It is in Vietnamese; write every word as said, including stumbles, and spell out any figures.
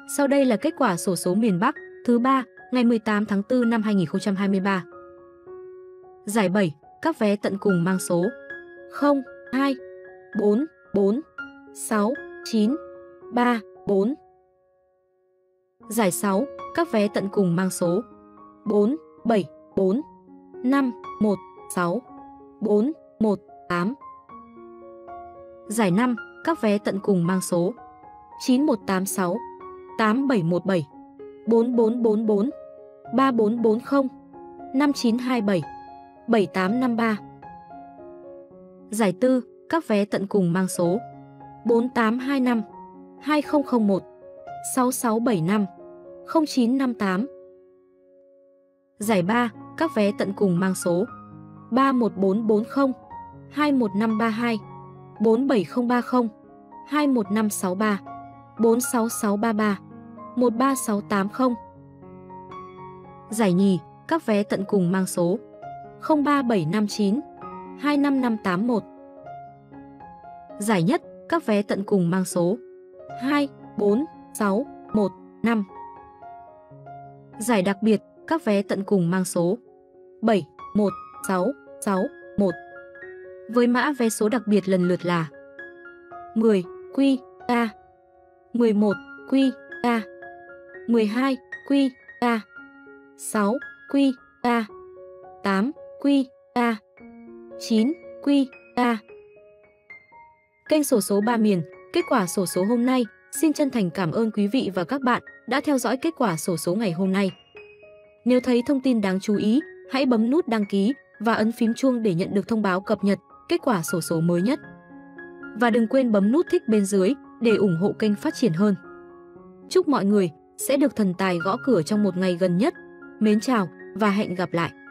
Sau đây là kết quả xổ số miền Bắc thứ ba ngày mười tám tháng tư năm hai nghìn không trăm hai mươi ba. Giải bảy, các vé tận cùng mang số không, hai, bốn, bốn, sáu, chín, ba, bốn. Giải sáu, các vé tận cùng mang số bốn, bảy, bốn, năm, một, sáu, bốn, một, tám. Giải năm, các vé tận cùng mang số chín một tám sáu, tám bảy một bảy, bốn bốn bốn bốn, ba bốn bốn không, năm chín hai bảy, bảy tám năm ba. Giải tư, các vé tận cùng mang số bốn tám hai năm, hai không không một, sáu sáu bảy năm, không chín năm tám. Giải ba, các vé tận cùng mang số ba một bốn bốn không, hai một năm ba hai, bốn bảy không ba không, hai một năm sáu ba, bốn sáu sáu ba ba, một ba sáu tám không. Giải nhì, các vé tận cùng mang số không ba bảy năm chín, hai năm năm tám một. Giải nhất, các vé tận cùng mang số hai, bốn, sáu, một, năm. Giải đặc biệt, các vé tận cùng mang số bảy, một, sáu, sáu, một. Với mã vé số đặc biệt lần lượt là mười Q A, mười một Q A, mười hai Q A, sáu Q A, tám Q A, chín Q A. Kênh xổ số ba miền, kết quả xổ số hôm nay. Xin chân thành cảm ơn quý vị và các bạn đã theo dõi kết quả xổ số ngày hôm nay. Nếu thấy thông tin đáng chú ý, hãy bấm nút đăng ký và ấn phím chuông để nhận được thông báo cập nhật kết quả xổ số mới nhất. Và đừng quên bấm nút thích bên dưới để ủng hộ kênh phát triển hơn. Chúc mọi người sẽ được thần tài gõ cửa trong một ngày gần nhất. Mến chào và hẹn gặp lại!